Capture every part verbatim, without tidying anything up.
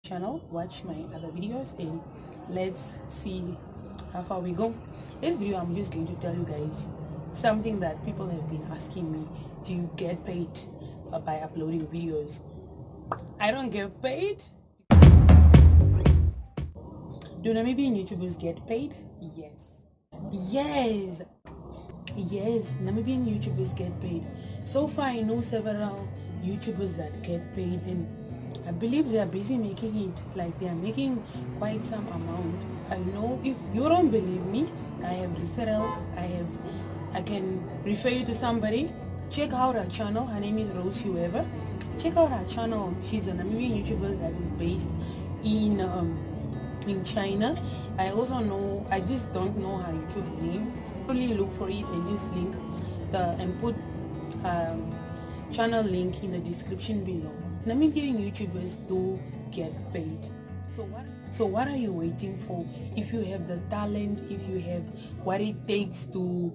channel, watch my other videos, and let's see how far we go. This video I'm just going to tell you guys something that people have been asking me. Do you get paid uh, by uploading videos? I don't get paid. Do Namibian YouTubers get paid? Yes. Yes. Yes, Namibian YouTubers get paid. So far I know several YouTubers that get paid, and I believe they are busy making it, like they are making quite some amount. I know, if you don't believe me, I have referrals. I have I can refer you to somebody. Check out her channel. Her name is Rose Whoever. Check out her channel. She's a Namibian YouTuber that is based in um, in China. I also know, I just don't know her YouTube name. Only look for it and just link the and put um, channel link in the description below. Namibian YouTubers do get paid. So what so what are you waiting for? If you have the talent, if you have what it takes to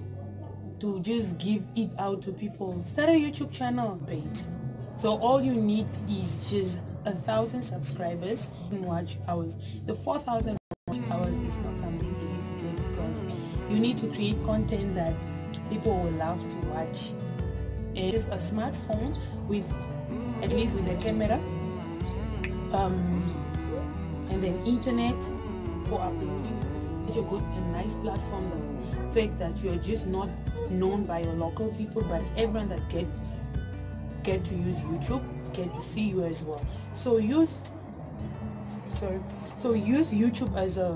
to just give it out to people, start a YouTube channel. Paid. So all you need is just a thousand subscribers and watch hours. The four thousand watch hours is not something easy to get, because you need to create content that people will love to watch. And just a smartphone with, at least with a camera, um, and then internet for uploading. Such a good and nice platform. The fact that you're just not known by your local people, but everyone that get get to use YouTube get to see you as well. So use sorry so use YouTube as a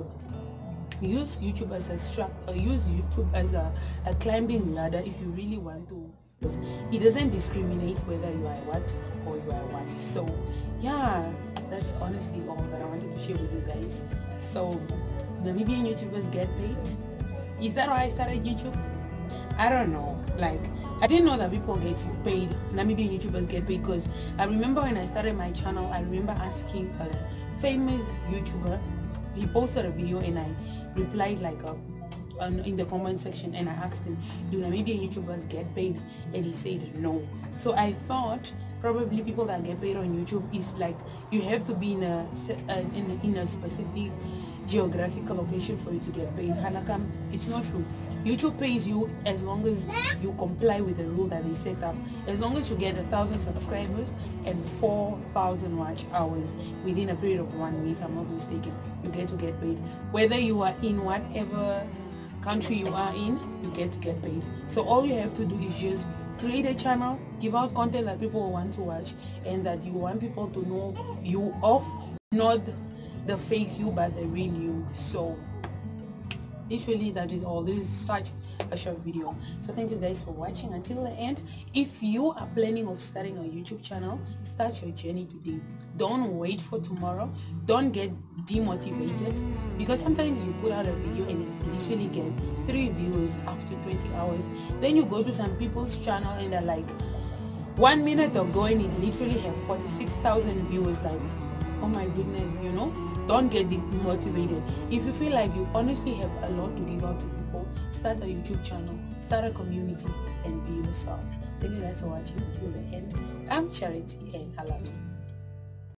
use YouTube as a struct uh, use YouTube as a, a climbing ladder if you really want to. It doesn't discriminate whether you are what or you are what. So yeah, that's honestly all that I wanted to share with you guys. So Namibian YouTubers get paid. Is that why I started YouTube? I don't know, like I didn't know that people get paid, Namibian YouTubers get paid, because I remember when I started my channel, I remember asking a famous YouTuber. He posted a video and I replied like a, um, in the comment section, and I asked him, do Namibian YouTubers get paid? And he said no. So I thought probably people that get paid on YouTube is like you have to be in a, in a, in a specific geographical location for you to get paid. Hanakam, it's not true. YouTube pays you as long as you comply with the rule that they set up. As long as you get a thousand subscribers and four thousand watch hours within a period of one week, if I'm not mistaken, you get to get paid. Whether you are in whatever country you are in, you get to get paid. So all you have to do is just create a channel, give out content that people want to watch and that you want people to know you of, not the fake you but the real you. So literally that is all. This is such a short video, so thank you guys for watching until the end. If you are planning of starting a YouTube channel, start your journey today. Don't wait for tomorrow. Don't get demotivated, because sometimes you put out a video and it literally get three views after twenty hours. Then you go to some people's channel and they're like one minute ago and it literally have forty-six thousand viewers. Like, oh my goodness, you know. Don't get demotivated. If you feel like you honestly have a lot to give out to people, start a YouTube channel, start a community, and be yourself. Thank you guys for watching until the end. I'm Charity and I love you.